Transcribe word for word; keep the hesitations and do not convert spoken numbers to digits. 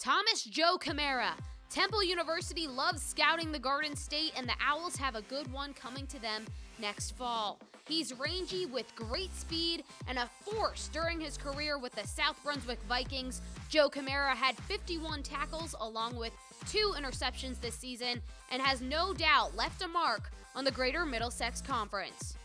Thomas Joe-Kamara. Temple University loves scouting the Garden State, and the Owls have a good one coming to them next fall. He's rangy with great speed and a force during his career with the South Brunswick Vikings. Joe-Kamara had fifty-one tackles along with two interceptions this season and has no doubt left a mark on the Greater Middlesex Conference.